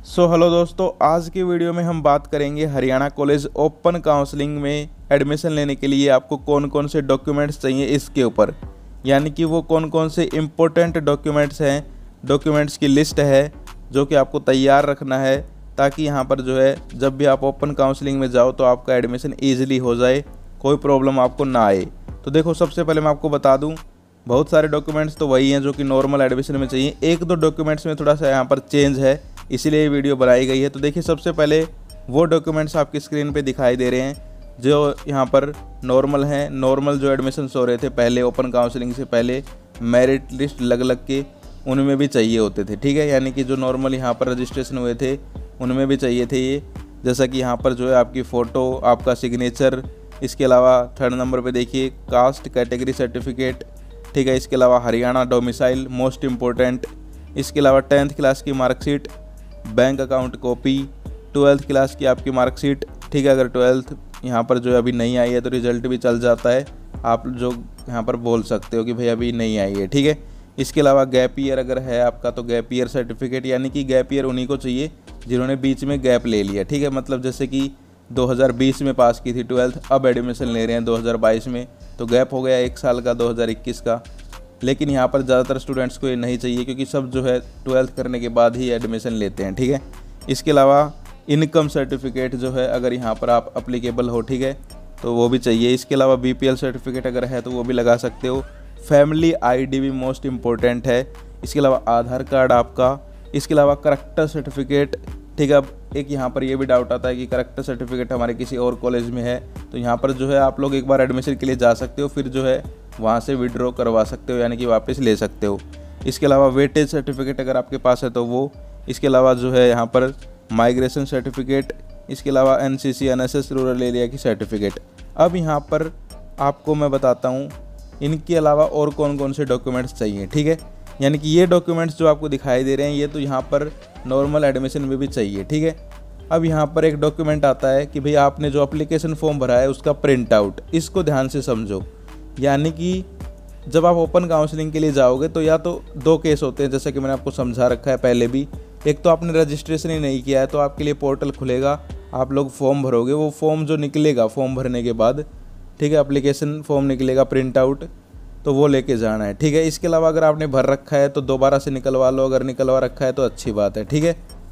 Hello दोस्तों, आज की वीडियो में हम बात करेंगे हरियाणा कॉलेज ओपन काउंसलिंग में एडमिशन लेने के लिए आपको कौन कौन से डॉक्यूमेंट्स चाहिए इसके ऊपर। यानी कि वो कौन कौन से इम्पोर्टेंट डॉक्यूमेंट्स हैं, डॉक्यूमेंट्स की लिस्ट है जो कि आपको तैयार रखना है, ताकि यहाँ पर जो है जब भी आप ओपन काउंसलिंग में जाओ तो आपका एडमिशन ईजिली हो जाए, कोई प्रॉब्लम आपको ना आए। तो देखो, सबसे पहले मैं आपको बता दूँ, बहुत सारे डॉक्यूमेंट्स तो वही हैं जो कि नॉर्मल एडमिशन में चाहिए। एक दो डॉक्यूमेंट्स में थोड़ा सा यहाँ पर चेंज है, इसीलिए ये वीडियो बनाई गई है। तो देखिए, सबसे पहले वो डॉक्यूमेंट्स आपकी स्क्रीन पे दिखाई दे रहे हैं जो यहाँ पर नॉर्मल हैं। नॉर्मल जो एडमिशन्स हो रहे थे पहले ओपन काउंसलिंग से पहले, मेरिट लिस्ट लग लग के उनमें भी चाहिए होते थे, ठीक है। यानी कि जो नॉर्मल यहाँ पर रजिस्ट्रेशन हुए थे उनमें भी चाहिए थे ये। जैसा कि यहाँ पर जो है आपकी फ़ोटो, आपका सिग्नेचर, इसके अलावा थर्ड नंबर पे देखिए कास्ट कैटेगरी सर्टिफिकेट, ठीक है। इसके अलावा हरियाणा डोमिसाइल मोस्ट इम्पोर्टेंट। इसके अलावा 10th क्लास की marksheet, bank account copy, 12th class की आपकी मार्कशीट, ठीक है। अगर 12th यहाँ पर जो अभी नहीं आई है तो रिज़ल्ट भी चल जाता है, आप जो यहाँ पर बोल सकते हो कि भाई अभी नहीं आई है, ठीक है। इसके अलावा गैप ईयर अगर है आपका तो गैप ईयर सर्टिफिकेट, यानी कि गैप ईयर उन्हीं को चाहिए जिन्होंने बीच में गैप ले लिया, ठीक है। मतलब जैसे कि 2020 में पास की थी 12th, अब एडमिशन ले रहे हैं 2022 में, तो गैप हो गया 1 साल का 2021 का। लेकिन यहाँ पर ज़्यादातर स्टूडेंट्स को ये नहीं चाहिए क्योंकि सब जो है 12th करने के बाद ही एडमिशन लेते हैं, ठीक है। इसके अलावा इनकम सर्टिफिकेट जो है अगर यहाँ पर आप अप्लीकेबल हो, ठीक है, तो वो भी चाहिए। इसके अलावा BPL सर्टिफिकेट अगर है तो वो भी लगा सकते हो। फैमिली ID भी मोस्ट इम्पोर्टेंट है। इसके अलावा आधार कार्ड आपका। इसके अलावा करैक्टर सर्टिफिकेट, ठीक है। अब एक यहाँ पर ये भी डाउट आता है कि करैक्टर सर्टिफिकेट हमारे किसी और कॉलेज में है, तो यहाँ पर जो है आप लोग एक बार एडमिशन के लिए जा सकते हो, फिर जो है वहाँ से विड्रॉ करवा सकते हो, यानी कि वापस ले सकते हो। इसके अलावा वेटेज सर्टिफिकेट अगर आपके पास है तो वो। इसके अलावा जो है यहाँ पर माइग्रेशन सर्टिफिकेट। इसके अलावा NCC NSS रूरल एरिया की सर्टिफिकेट। अब यहाँ पर आपको मैं बताता हूँ इनके अलावा और कौन कौन से डॉक्यूमेंट्स चाहिए, ठीक है। यानी कि ये डॉक्यूमेंट्स जो आपको दिखाई दे रहे हैं ये तो यहाँ पर नॉर्मल एडमिशन में भी चाहिए, ठीक है। अब यहाँ पर एक डॉक्यूमेंट आता है कि भाई आपने जो एप्लीकेशन फॉर्म भरा है उसका प्रिंट आउट, इसको ध्यान से समझो। यानी कि जब आप ओपन काउंसलिंग के लिए जाओगे तो या तो दो केस होते हैं, जैसे कि मैंने आपको समझा रखा है पहले भी। एक तो आपने रजिस्ट्रेशन ही नहीं किया है तो आपके लिए पोर्टल खुलेगा, आप लोग फॉर्म भरोगे, वो फॉर्म जो निकलेगा फॉर्म भरने के बाद, ठीक है, एप्लीकेशन फॉर्म निकलेगा प्रिंट आउट, तो वो लेके जाना है, ठीक है। इसके अलावा अगर आपने भर रखा है तो दोबारा से निकलवा लो, अगर निकलवा रखा है तो अच्छी बात है, ठीक है।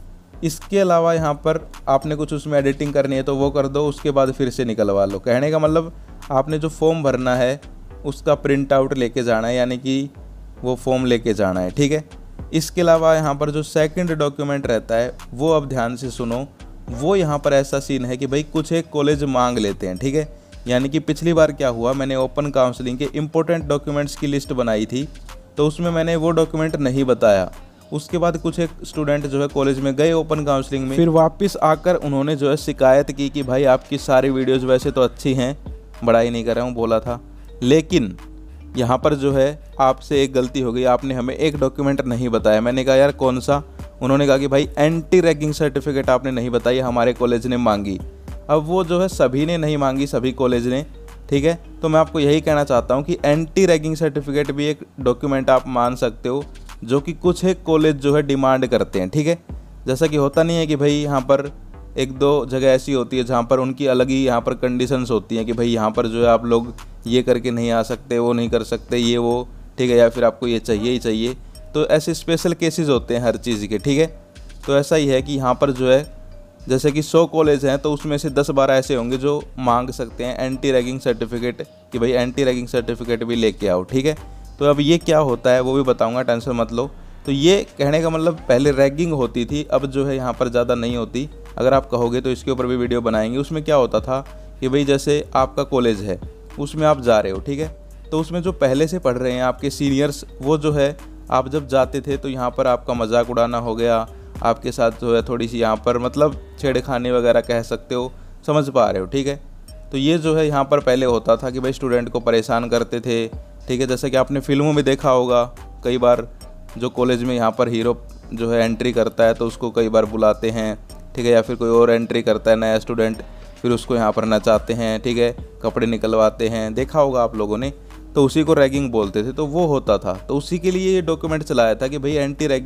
इसके अलावा यहाँ पर आपने कुछ उसमें एडिटिंग करनी है तो वो कर दो, उसके बाद फिर से निकलवा लो। कहने का मतलब आपने जो फॉर्म भरना है उसका प्रिंट आउट लेके जाना है, यानी कि वो फॉर्म लेके जाना है, ठीक है। इसके अलावा यहाँ पर जो सेकंड डॉक्यूमेंट रहता है वो अब ध्यान से सुनो। वो यहाँ पर ऐसा सीन है कि भाई कुछ एक कॉलेज मांग लेते हैं, ठीक है। यानी कि पिछली बार क्या हुआ, मैंने ओपन काउंसलिंग के इम्पोर्टेंट डॉक्यूमेंट्स की लिस्ट बनाई थी तो उसमें मैंने वो डॉक्यूमेंट नहीं बताया। उसके बाद कुछ एक स्टूडेंट जो है कॉलेज में गए ओपन काउंसलिंग में, फिर वापस आकर उन्होंने जो है शिकायत की कि भाई आपकी सारी वीडियोज़ वैसे तो अच्छी हैं, बड़ाई नहीं कर रहा हूँ, बोला था, लेकिन यहाँ पर जो है आपसे एक गलती हो गई, आपने हमें एक डॉक्यूमेंट नहीं बताया। मैंने कहा यार कौन सा? उन्होंने कहा कि भाई एंटी रैगिंग सर्टिफिकेट आपने नहीं बताई, हमारे कॉलेज ने मांगी। अब वो जो है सभी ने नहीं मांगी, सभी कॉलेज ने, ठीक है। तो मैं आपको यही कहना चाहता हूँ कि एंटी रैगिंग सर्टिफिकेट भी एक डॉक्यूमेंट आप मान सकते हो जो कि कुछ एक कॉलेज जो है डिमांड करते हैं, ठीक है। जैसा कि होता नहीं है कि भाई यहाँ पर एक दो जगह ऐसी होती है जहाँ पर उनकी अलग ही यहाँ पर कंडीशंस होती हैं कि भाई यहाँ पर जो है आप लोग ये करके नहीं आ सकते, वो नहीं कर सकते, ये वो, ठीक है, या फिर आपको ये चाहिए ही चाहिए। तो ऐसे स्पेशल केसेस होते हैं हर चीज़ के, ठीक है। तो ऐसा ही है कि यहाँ पर जो है जैसे कि 100 कॉलेज हैं तो उसमें से 10-12 ऐसे होंगे जो मांग सकते हैं एंटी रैगिंग सर्टिफिकेट कि भाई एंटी रैगिंग सर्टिफिकेट भी लेके आओ, ठीक है। तो अब ये क्या होता है वो भी बताऊंगा, टेंशन मत लो। तो ये कहने का मतलब पहले रैगिंग होती थी, अब जो है यहाँ पर ज़्यादा नहीं होती। अगर आप कहोगे तो इसके ऊपर भी वीडियो बनाएंगे। उसमें क्या होता था कि भाई जैसे आपका कॉलेज है उसमें आप जा रहे हो, ठीक है, तो उसमें जो पहले से पढ़ रहे हैं आपके सीनियर्स, वो जो है आप जब जाते थे तो यहाँ पर आपका मजाक उड़ाना हो गया, आपके साथ जो है थोड़ी सी यहाँ पर मतलब छेड़खानी वगैरह कह सकते हो, समझ पा रहे हो, ठीक है। तो ये जो है यहाँ पर पहले होता था कि भाई स्टूडेंट को परेशान करते थे, ठीक है। जैसे कि आपने फिल्मों में देखा होगा, कई बार जो कॉलेज में यहाँ पर हीरो जो है एंट्री करता है तो उसको कई बार बुलाते हैं, ठीक है, या फिर कोई और एंट्री करता है नया स्टूडेंट, फिर उसको यहाँ पर नचाते हैं, ठीक है, कपड़े निकलवाते हैं, देखा होगा आप लोगों ने। तो उसी को रैगिंग बोलते थे, तो वो होता था। तो उसी के लिए ये डॉक्यूमेंट चलाया था कि भाई एंटी रैगिंग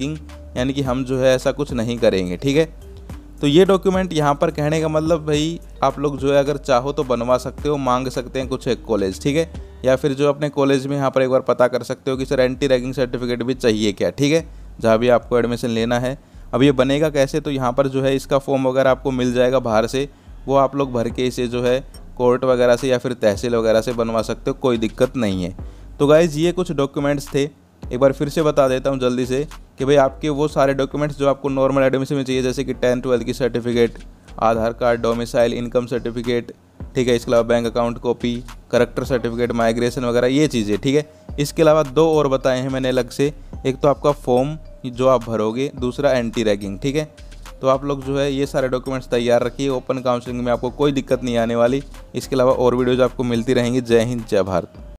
यानी कि हम जो है ऐसा कुछ नहीं करेंगे, ठीक है। तो ये डॉक्यूमेंट यहाँ पर कहने का मतलब भाई आप लोग जो है अगर चाहो तो बनवा सकते हो, मांग सकते हैं कुछ एक कॉलेज, ठीक है। या फिर जो अपने कॉलेज में यहाँ पर एक बार पता कर सकते हो कि सर एंटी रैगिंग सर्टिफिकेट भी चाहिए क्या, ठीक है, जहाँ भी आपको एडमिशन लेना है। अब ये बनेगा कैसे, तो यहाँ पर जो है इसका फॉर्म वगैरह आपको मिल जाएगा बाहर से, वो आप लोग भर के इसे जो है कोर्ट वगैरह से या फिर तहसील वगैरह से बनवा सकते हो, कोई दिक्कत नहीं है। तो गाइज़ ये कुछ डॉक्यूमेंट्स थे, एक बार फिर से बता देता हूँ जल्दी से कि भाई आपके वो सारे डॉक्यूमेंट्स जो आपको नॉर्मल एडमिशन में चाहिए, जैसे कि 10th-12th की certificate, Aadhaar card, domicile, income certificate, ठीक है, इसके अलावा bank account copy, character certificate, migration वगैरह, ये चीज़ें, ठीक है। इसके अलावा 2 और बताए हैं मैंने अलग से, एक तो आपका फॉर्म जो आप भरोगे, दूसरा एंटी रैगिंग, ठीक है। तो आप लोग जो है ये सारे डॉक्यूमेंट्स तैयार रखिए, ओपन काउंसलिंग में आपको कोई दिक्कत नहीं आने वाली। इसके अलावा और वीडियोज़ आपको मिलती रहेंगी। जय हिंद, जय भारत।